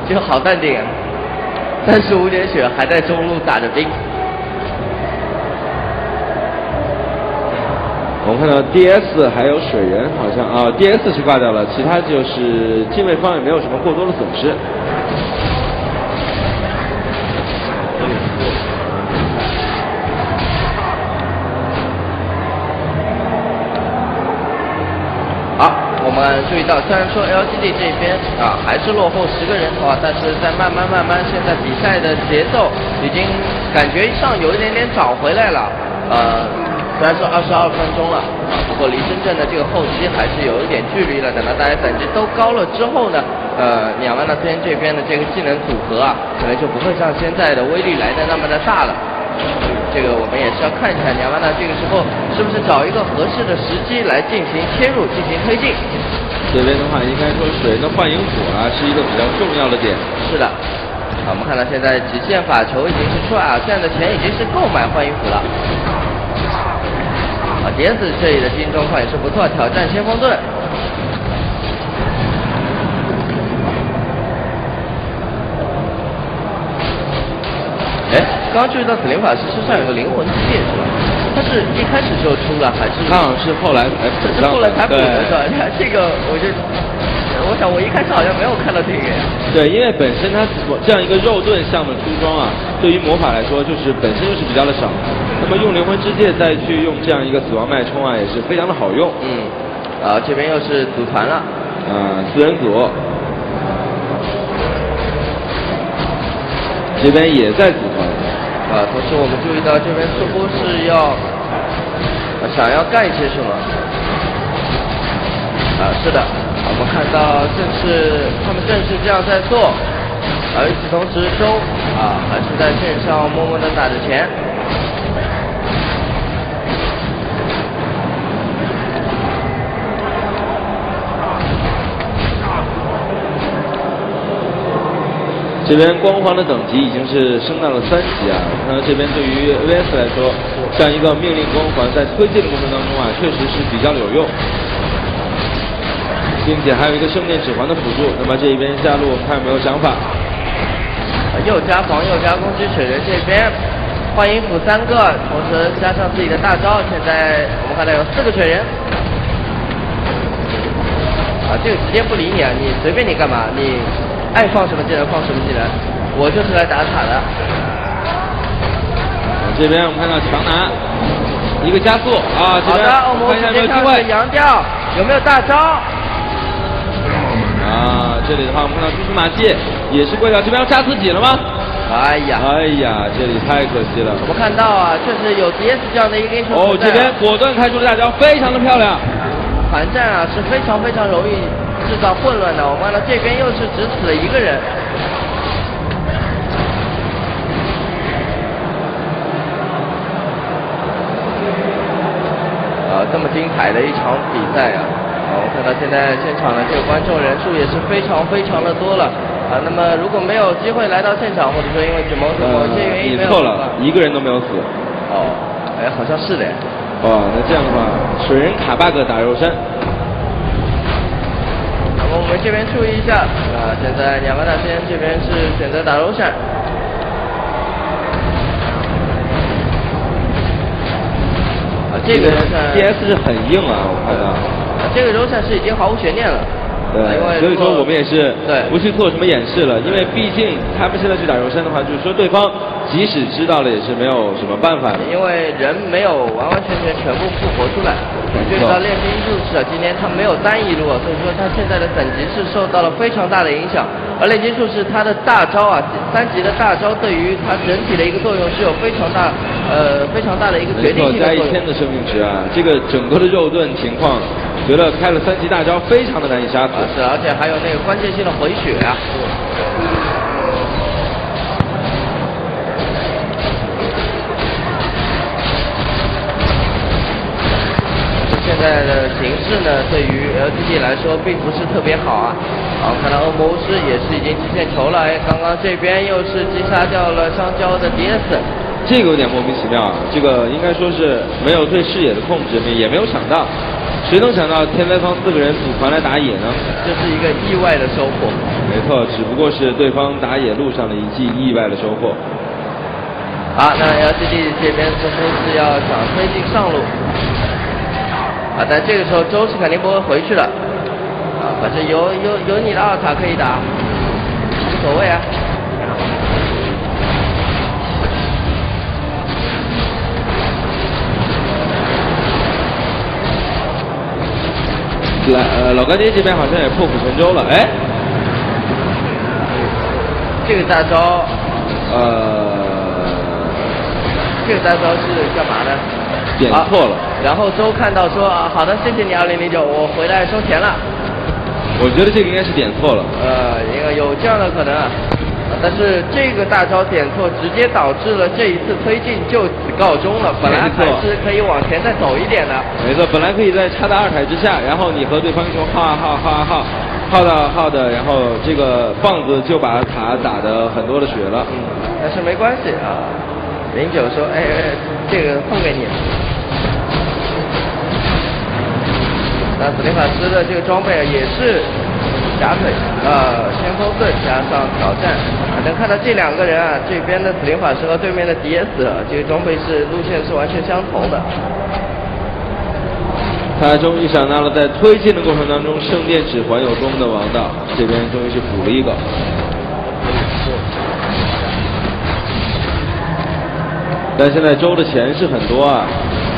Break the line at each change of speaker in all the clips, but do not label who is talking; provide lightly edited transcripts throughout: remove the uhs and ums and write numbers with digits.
就好淡定啊，35点血还在中路打着兵。
我们看到 DS 还有水人，好像啊 DS 是挂掉了，其他就是近卫方也没有什么过多的损失。
好，我们注意到，虽然说 LGD 这边啊还是落后10个人头啊，但是在慢慢，现在比赛的节奏已经感觉上有一点点找回来了。虽然说22分钟了啊，不过离真正的这个后期还是有一点距离了。等到大家等级都高了之后呢，两万那边这边的这个技能组合啊，可能就不会像现在的威力来的那么的大了。这个我们也是要看一下两万那这个时候是不是找一个合适的时机来进行切入，进行推进。
这边的话，应该说水人的幻影斧啊是一个比较重要的点。
是的。我们看到现在极限法球已经是出来啊，这样的钱已经是购买幻影斧了。碟子这里的经营状况也是不错，挑战先锋盾。哎，刚刚注意到死灵法师身上有个灵魂之剑是吧？他是一开始就出了还是？
他好像是后来才补上的。
是后来才补的是吧？这个我想我一开始好像没有看到这个。
对，因为本身它这样一个肉盾项的出装啊，对于魔法来说就是本身就是比较的少。那么用灵魂之戒再去用这样一个死亡脉冲啊，也是非常的好用。
这边又是组团了。
4人组。这边也在组团。
同时我们注意到这边似乎是要想要干一些什么。是的，我们看到他们正是这样在做。与此同时，周还是在线上默默的打着钱。
这边光环的等级已经是升到了3级啊！看到这边对于 VS 来说，这样一个命令光环在推进的过程当中啊，确实是比较有用，并且还有一个圣殿指环的辅助。那么这一边下路看有没有想法？
又加防又加攻击，水人这边幻影斧3个，同时加上自己的大招，现在我们看到有4个水人。这个直接不理你啊！你随便你干嘛，你爱放什么技能放什么技能，我就是来打塔的。
这边我们看到强拿一个加速啊！
好的，我们直接看看杨调有没有大招。
这里的话我们看到蛛丝马迹也是过掉，这边要杀自己了吗？
哎呀，
这里太可惜了。
我们看到啊，确实有 DS 这样的一个英雄。
这边果断开出了大招，非常的漂亮。
团战啊是非常容易制造混乱的。我们看到这边又是只死了1个人。这么精彩的一场比赛啊！我看到现在现场的这个观众人数也是非常的多了那么如果没有机会来到现场，或者说因为某些原因没有，
你错了，1个人都没有死。
好像是的。
那这样的话，水人卡 bug 打肉身。
那么我们这边注意一下现在两个大仙这边是选择打柔闪。这个柔闪
DS 是很硬啊，我看到。
这个柔闪是已经毫无悬念了。
对，所以说我们也是不去做什么掩饰了，因为毕竟他们现在去打柔身的话，就是说对方即使知道了也是没有什么办法的，
因为人没有完全部复活出来。就知道炼金术士今天他没有单一路，所以说他现在的等级是受到了非常大的影响。而炼金术士他的大招3级的大招对于他整体的一个作用是有非常大的一个决定性的作用。
加1000的生命值啊，这个整个的肉盾情况，觉得开了3级大招非常的难以杀死。
是，而且还有那个关键性的回血啊。现在的形势呢，对于 LGD 来说并不是特别好啊。看到恶魔巫师也是已经极限球了，刚刚这边又是击杀掉了香蕉的 DS。
这个有点莫名其妙啊，这个应该说是没有对视野的控制，也没有想到。 谁能想到天灾方4个人组团来打野呢？
这是一个意外的收获。
没错，只不过是对方打野路上的一记意外的收获。
好，那 LGD 这边似乎是要想推进上路。啊，但这个时候周是肯定不会回去了。啊，反正有你的2塔可以打，无所谓啊。
老干爹这边好像也破釜沉舟了，哎，
这个大招，这个大招是干嘛呢？
点错了。
然后周看到说啊，好的，谢谢你2009，我回来收钱了。
我觉得这个应该是点错了。
应该有这样的可能啊。但是这个大招点错，直接导致了这一次推进就此告终了。本来还是可以往前再走一点的。
没错，本来可以在插到2台之下，然后你和对方英雄耗的，然后这个棒子就把塔打得很多的血了。
但是没关系啊。09说，哎，这个送给你。那死灵法师的这个装备也是夹腿，先锋盾加上挑战，能看到这2个人啊，这边的死灵法师和对面的 DS，这个装备是路线是完全相同的。
他终于想到了在推进的过程当中，圣殿指环有多么的王道，这边终于是补了一个。但现在周的钱是很多啊。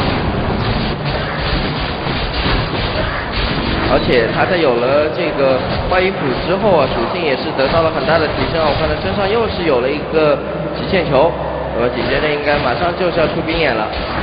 而且他在有了这个幻衣斧之后啊，属性也是得到了很大的提升啊。我看他身上又是有了一个极限球，那么紧接着应该马上就是要出冰眼了。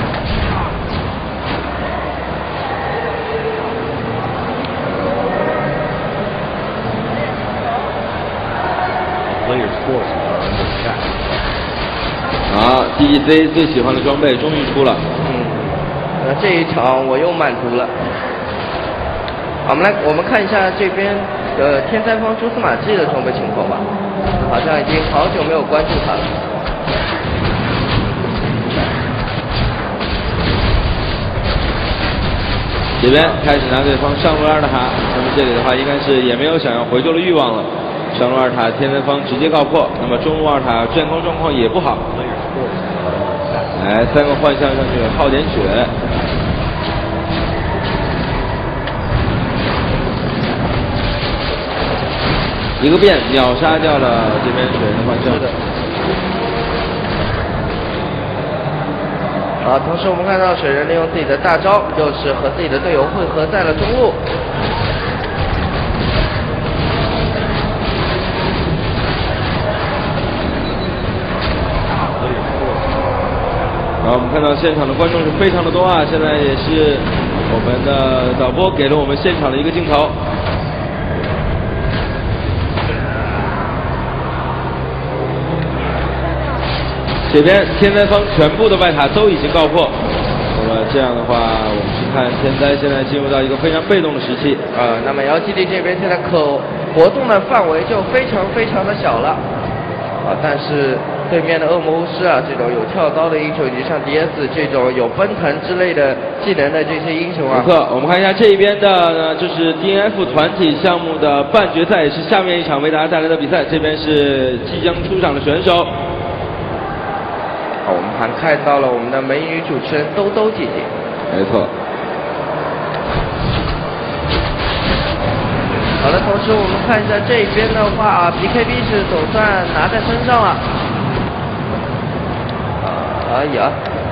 好 ，DEC 最喜欢的装备终于出了。
那这一场我又满足了。我们看一下这边天灾方蛛丝马迹的装备情况吧，好像已经好久没有关注他了。
这边开始拿对方上路2塔，那么这里的话应该是也没有想要回救的欲望了。上路2塔天灾方直接告破，那么中路2塔健康状况也不好。来3个幻象上去耗点血。一个变秒杀掉了这边水人的幻象。
是的。同时我们看到水人利用自己的大招，又是和自己的队友汇合在了中路。
然后我们看到现场的观众是非常的多啊，现在也是我们的导播给了我们现场的一个镜头。这边天灾方全部的外塔都已经告破，那么这样的话，我们去看天灾现在进入到一个非常被动的时期。
那么 LGD 这边现在可活动的范围就非常的小了。但是对面的恶魔巫师啊，这种有跳高的英雄，以及像 DS 这种有奔腾之类的技能的这些英雄啊。
没错，我们看一下这一边的呢，就是 DNF 团体项目的半决赛，也是下面一场为大家带来的比赛。这边是即将出场的选手。
我们还看到了我们的美女主持人兜兜姐姐。
没错。
好了，同时我们看一下这边的话，BKB 是总算拿在身上了。哎呀。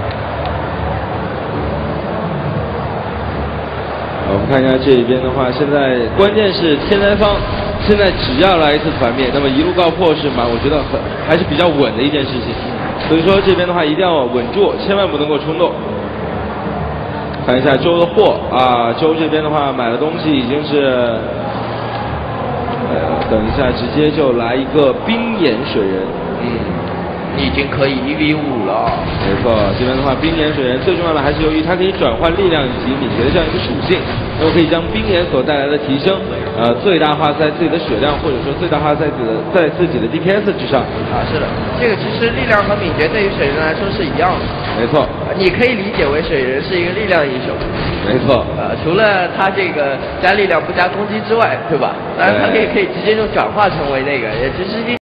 我们看一下这边的话，现在关键是天灾方现在只要来一次团灭，那么一路告破是我觉得还是比较稳的一件事情。所以说这边的话一定要稳住，千万不能够冲动。看一下周的货啊，周这边的话买的东西已经是，等一下直接就来一个冰眼水人。
你已经可以1v5了。
没错，这边的话，冰岩水人最重要的还是由于它可以转换力量以及敏捷的这样一个属性，那么可以将冰岩所带来的提升，最大化在自己的血量，或者说最大化在自己的 DPS 之上。
啊，是的，这个其实力量和敏捷对于水人来说是一样的。
没错，
你可以理解为水人是一个力量英雄。
没错，
除了他这个加力量不加攻击之外，对吧？当然他可以直接就转化成为那个，也其实。